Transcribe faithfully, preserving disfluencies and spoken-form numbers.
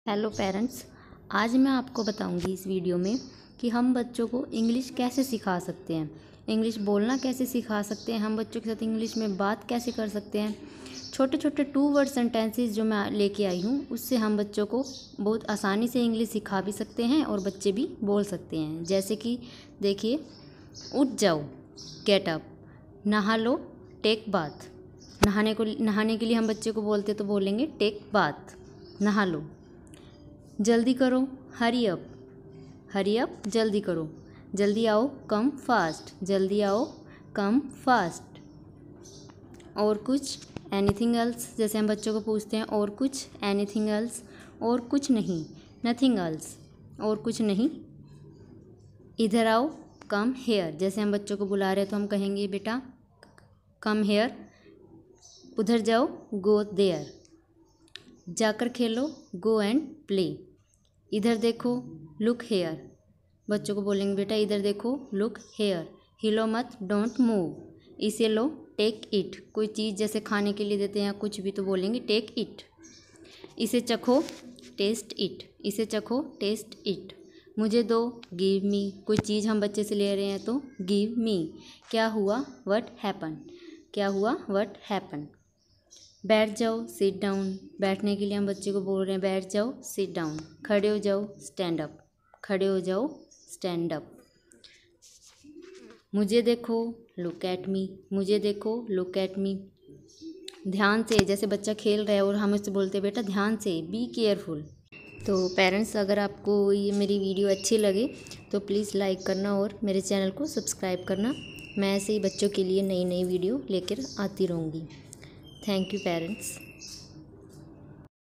Hello parents, आज मैं आपको बताऊंगी इस वीडियो में कि हम बच्चों को इंग्लिश कैसे सिखा सकते हैं, इंग्लिश बोलना कैसे सिखा सकते हैं, हम बच्चों के साथ इंग्लिश में बात कैसे कर सकते हैं। छोटे छोटे टू वर्ड सेंटेंसेस जो मैं लेके आई हूँ उससे हम बच्चों को बहुत आसानी से इंग्लिश सिखा भी सकते हैं और बच्चे भी बोल सकते हैं। जैसे कि देखिए, उठ जाओ, गेट अप, नहा लो, टेक बाथ। नहाने को नहाने के लिए हम बच्चे को बोलते तो बोलेंगे टेक बाथ, नहा लो। जल्दी करो, हरी अप, हरी अप, जल्दी करो। जल्दी आओ, कम फास्ट, जल्दी आओ, कम फास्ट। और कुछ, एनीथिंग एल्स, जैसे हम बच्चों को पूछते हैं और कुछ, एनीथिंग एल्स, और कुछ नहीं, नथिंग एल्स, और कुछ नहीं। इधर आओ, कम हेयर, जैसे हम बच्चों को बुला रहे हैं तो हम कहेंगे बेटा कम हेयर। उधर जाओ, गो देयर। जाकर खेलो, गो एंड प्ले। इधर देखो, लुक हेयर, बच्चों को बोलेंगे बेटा इधर देखो, लुक हेयर। हिलो मत, डोंट मूव। इसे लो, टेक इट, कोई चीज़ जैसे खाने के लिए देते हैं कुछ भी तो बोलेंगे टेक इट। इसे चखो, टेस्ट इट, इसे चखो, टेस्ट इट। मुझे दो, गिव मी, कोई चीज़ हम बच्चे से ले रहे हैं तो गिव मी। क्या हुआ, व्हाट हैपन, क्या हुआ, व्हाट हैपन। बैठ जाओ, सिट डाउन, बैठने के लिए हम बच्चे को बोल रहे हैं बैठ जाओ, सिट डाउन। खड़े हो जाओ, स्टैंड अप, खड़े हो जाओ, स्टैंड अप। मुझे देखो, लुक एट मी, मुझे देखो, लुक एट मी। ध्यान से, जैसे बच्चा खेल रहा है और हम उससे बोलते हैं बेटा ध्यान से, बी केयरफुल। तो पेरेंट्स, अगर आपको ये मेरी वीडियो अच्छी लगे तो प्लीज़ लाइक करना और मेरे चैनल को सब्सक्राइब करना। मैं ऐसे ही बच्चों के लिए नई नई वीडियो लेकर आती रहूँगी। Thank you parents.